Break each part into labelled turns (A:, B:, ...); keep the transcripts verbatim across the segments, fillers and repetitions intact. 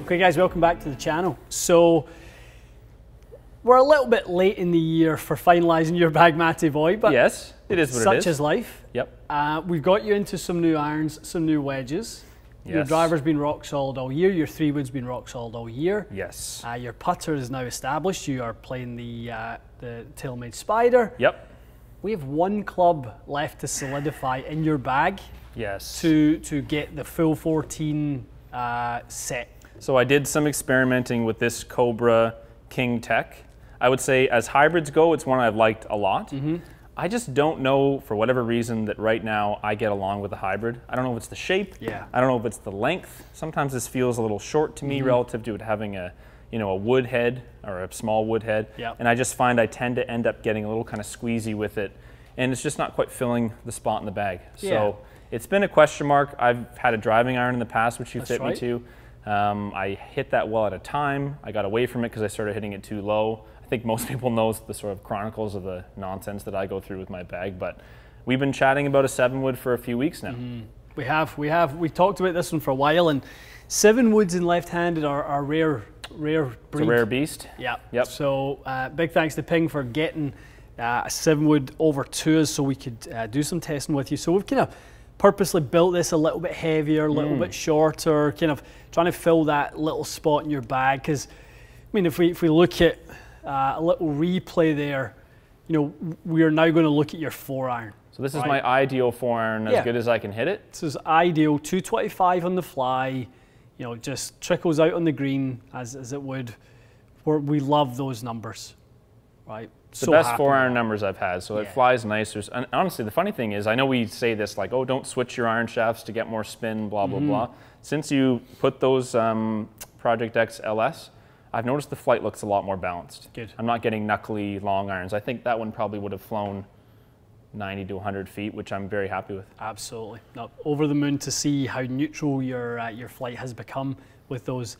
A: Okay guys, welcome back to the channel. So we're a little bit late in the year for finalising your bag, Matty boy, but
B: yes, it is what
A: such
B: it is.
A: is life.
B: Yep.
A: Uh, we've got you into some new irons, some new wedges.
B: Yes.
A: Your driver's been rock solid all year. Your three wood's been rock solid all year.
B: Yes.
A: Uh, your putter is now established. You are playing the uh, the TaylorMade Spider.
B: Yep.
A: We have one club left to solidify in your bag.
B: Yes.
A: To to get the full fourteen uh, set.
B: So I did some experimenting with this Cobra King Tech. I would say as hybrids go, it's one I've liked a lot. Mm-hmm. I just don't know, for whatever reason, that right now I get along with the hybrid. I don't know if it's the shape.
A: Yeah.
B: I don't know if it's the length. Sometimes this feels a little short to me mm-hmm. relative to it having a, you know, a wood head or a small wood head.
A: Yep.
B: And I just find I tend to end up getting a little kind of squeezy with it, and it's just not quite filling the spot in the bag.
A: Yeah.
B: So it's been a question mark. I've had a driving iron in the past, which you
A: That's
B: fit
A: right.
B: me to. Um, I hit that well at a time. I got away from it because I started hitting it too low. I think most people know the sort of chronicles of the nonsense that I go through with my bag, but we've been chatting about a seven wood for a few weeks now.
A: Mm-hmm. We have, we have, we talked about this one for a while, and seven woods and left-handed are, are rare, rare breed.
B: It's a rare beast.
A: Yeah.
B: Yep.
A: So uh, big thanks to Ping for getting uh, a seven wood over to us so we could uh, do some testing with you. So we've kind of purposely built this a little bit heavier, a little mm. bit shorter, kind of trying to fill that little spot in your bag. Because, I mean, if we if we look at uh, a little replay there, you know, we are now going to look at your four iron.
B: So this
A: right?
B: is my ideal four iron, as
A: yeah.
B: good as I can hit it.
A: This is ideal, two twenty-five on the fly, you know, just trickles out on the green as, as it would. We're, we love those numbers, right?
B: The
A: so
B: best four iron numbers I've had, so
A: yeah.
B: it flies nice. There's, and honestly, the funny thing is, I know we say this like, oh, don't switch your iron shafts to get more spin, blah, blah, mm-hmm. blah. Since you put those um, Project X L S, I've noticed the flight looks a lot more balanced.
A: Good.
B: I'm not getting knuckly long irons. I think that one probably would have flown ninety to one hundred feet, which I'm very happy with.
A: Absolutely. No, over the moon to see how neutral your, uh, your flight has become with those.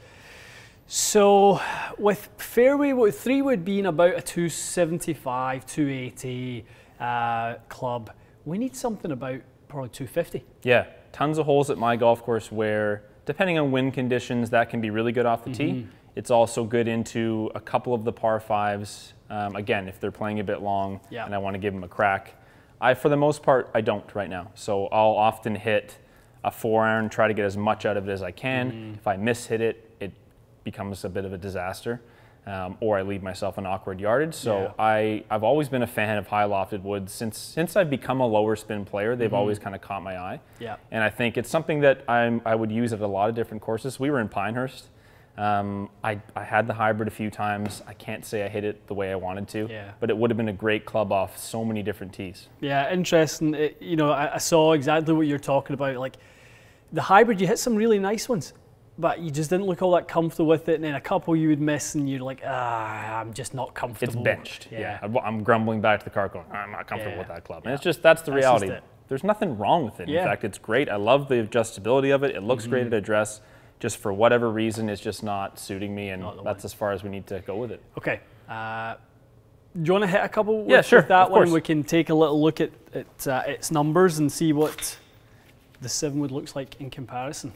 A: So with fairway, with three wood being about a two seventy-five, two eighty uh, club, we need something about probably two fifty.
B: Yeah, tons of holes at my golf course where, depending on wind conditions, that can be really good off the
A: mm-hmm.
B: tee. It's also good into a couple of the par fives. Um, again, if they're playing a bit long
A: yeah.
B: and I want to give them a crack. I, for the most part, I don't right now. So I'll often hit a four iron, try to get as much out of it as I can. Mm-hmm. If I miss hit it, it becomes a bit of a disaster, um, or I leave myself an awkward yardage. So
A: yeah.
B: I, I've always been a fan of high lofted woods. Since since I've become a lower spin player, they've mm-hmm. always kind of caught my eye.
A: Yeah.
B: And I think it's something that I'm, I would use at a lot of different courses. We were in Pinehurst. Um, I, I had the hybrid a few times. I can't say I hit it the way I wanted to,
A: yeah.
B: but it would have been a great club off so many different tees.
A: Yeah, interesting. It, you know, I, I saw exactly what you're talking about. Like the hybrid, you hit some really nice ones, but you just didn't look all that comfortable with it. And then a couple you would miss, and you're like, ah, I'm just not comfortable.
B: It's benched.
A: Yeah,
B: yeah. I'm grumbling back to the car going, I'm not comfortable
A: yeah.
B: with that club.
A: Yeah.
B: And it's just, that's the
A: that's
B: reality.
A: It.
B: There's nothing wrong with it.
A: Yeah.
B: In fact, it's great. I love the adjustability of it. It looks mm-hmm. great at address. Just for whatever reason, it's just not suiting me, and that's
A: line.
B: As far as we need to go with it.
A: Okay. Uh, do you want to hit a couple with,
B: yeah, sure,
A: with that
B: of
A: one?
B: Course.
A: We can take a little look at, at uh, its numbers and see what the seven wood looks like in comparison.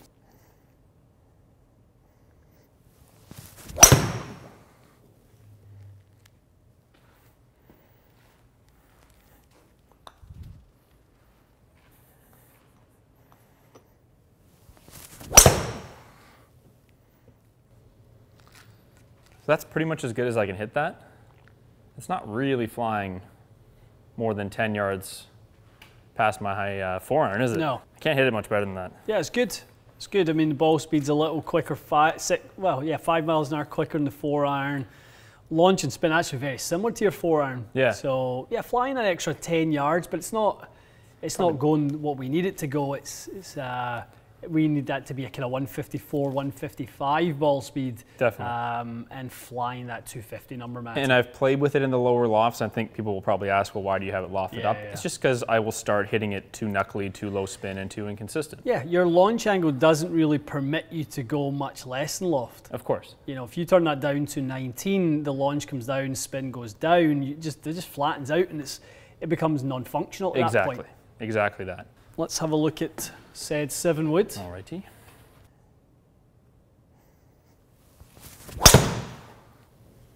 B: So that's pretty much as good as I can hit that. It's not really flying more than ten yards past my high uh, four iron, is it?
A: No.
B: I can't hit it much better than that.
A: Yeah, it's good. It's good. I mean, the ball speed's a little quicker, five, six, well, yeah, five miles an hour quicker than the four iron. Launch and spin actually very similar to your four iron.
B: Yeah.
A: So yeah, flying an extra ten yards, but it's not, it's not going what we need it to go. It's, it's uh, we need that to be a kind of one fifty-four, one fifty-five ball speed.
B: Definitely.
A: Um, and flying that two fifty number, man.
B: And I've played with it in the lower lofts. I think people will probably ask, well, why do you have it lofted
A: yeah,
B: up?
A: Yeah.
B: It's just because I will start hitting it too knuckly, too low spin, and too inconsistent.
A: Yeah, your launch angle doesn't really permit you to go much less than loft.
B: Of course.
A: You know, if you turn that down to nineteen, the launch comes down, spin goes down. You just it just flattens out, and it's it becomes non-functional at
B: exactly.
A: that point.
B: Exactly that.
A: Let's have a look at said seven wood.
B: Alrighty.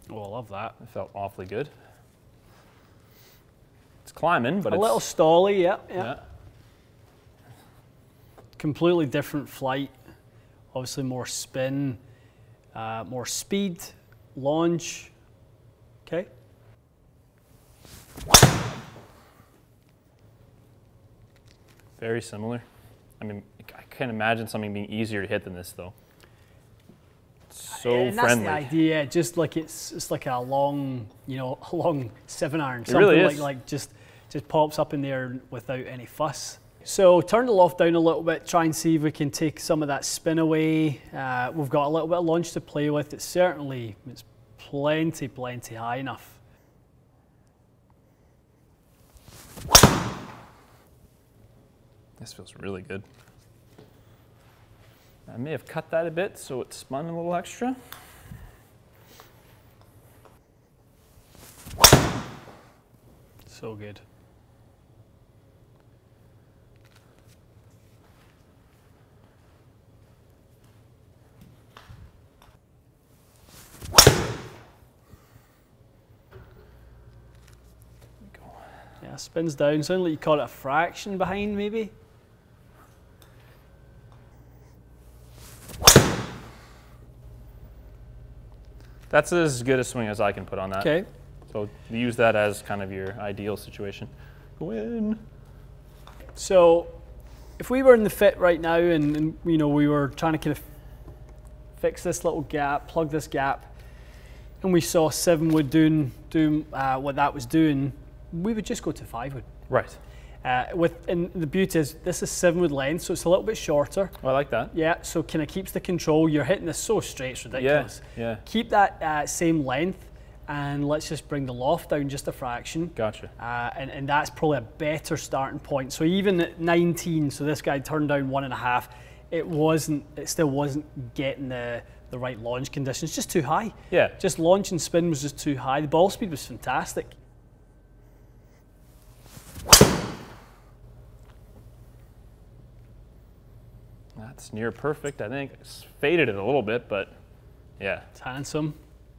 A: Oh, I love that.
B: It felt awfully good. It's climbing, but
A: a
B: it's...
A: A little stally, yeah, yeah.
B: yeah.
A: Completely different flight. Obviously more spin, uh, more speed, launch. Okay.
B: Very similar. I mean, I can't imagine something being easier to hit than this, though. It's so
A: and
B: friendly.
A: That's the idea. Just like it's, it's like a long, you know, a long seven iron.
B: It really is.
A: Like, like just, just pops up in there without any fuss. So turn the loft down a little bit. Try and see if we can take some of that spin away. Uh, we've got a little bit of launch to play with. It's certainly, it's plenty, plenty high enough.
B: This feels really good. I may have cut that a bit so it spun a little extra.
A: So good. Yeah, spins down. Sounds like you caught it a fraction behind, maybe.
B: That's as good a swing as I can put on that.
A: Okay.
B: So use that as kind of your ideal situation. Go in.
A: So if we were in the fit right now and, and you know we were trying to kind of fix this little gap, plug this gap, and we saw seven wood doing doing uh, what that was doing, we would just go to five wood.
B: Right.
A: Uh, with and the beauty is this is seven wood length, so it's a little bit shorter.
B: Oh, I like that.
A: Yeah, so kind of keeps the control. You're hitting this so straight, it's ridiculous.
B: Yeah, yeah.
A: Keep that uh, same length, and let's just bring the loft down just a fraction.
B: Gotcha.
A: Uh, and, and that's probably a better starting point. So even at nineteen, so this guy turned down one and a half, it wasn't, it still wasn't getting the, the right launch conditions, just too high.
B: Yeah.
A: Just launch and spin was just too high. The ball speed was fantastic.
B: That's near perfect, I think. It's faded it a little bit, but yeah.
A: It's handsome.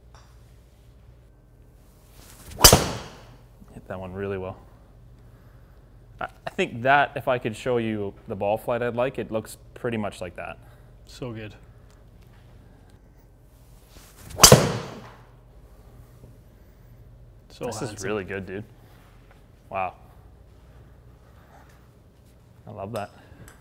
B: Hit that one really well. I think that, if I could show you the ball flight I'd like, it looks pretty much like that.
A: So good. So
B: this
A: handsome.
B: is really good, dude. Wow. I love that.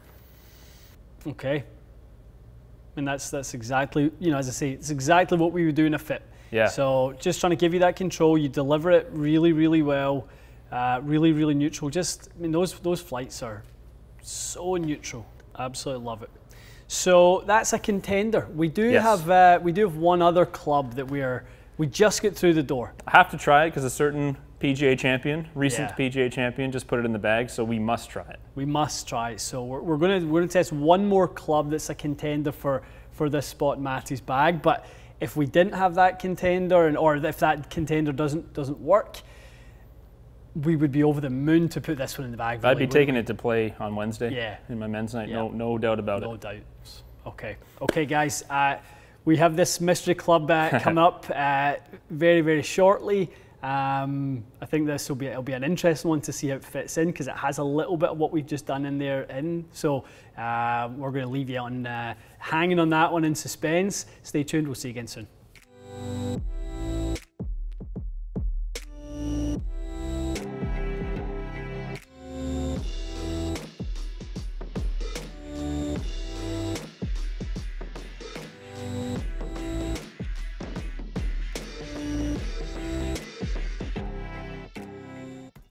A: Okay. And that's that's exactly, you know, as I say, it's exactly what we would do in a fit.
B: Yeah.
A: So just trying to give you that control. You deliver it really, really well. Uh, really, really neutral. Just, I mean, those those flights are so neutral. Absolutely love it. So that's a contender. We do
B: Yes.
A: have uh, we do have one other club that we are we just get through the door.
B: I have to try it because a certain P G A champion, recent
A: Yeah.
B: P G A champion, just put it in the bag, so we must try it.
A: We must try it. So we're, we're gonna we're gonna test one more club that's a contender for for this spot in Matty's bag. But if we didn't have that contender, and or if that contender doesn't doesn't work, we would be over the moon to put this one in the bag.
B: I'd
A: really,
B: be taking it to play on Wednesday.
A: Yeah.
B: In my men's night.
A: Yeah.
B: No, no doubt about
A: no
B: it.
A: doubts. Okay, okay, guys. Uh, we have this mystery club uh, coming up uh, very very shortly. Um, I think this will be it'll be an interesting one to see how it fits in because it has a little bit of what we've just done in there in. So uh, we're going to leave you on uh, hanging on that one in suspense. Stay tuned. We'll see you again soon.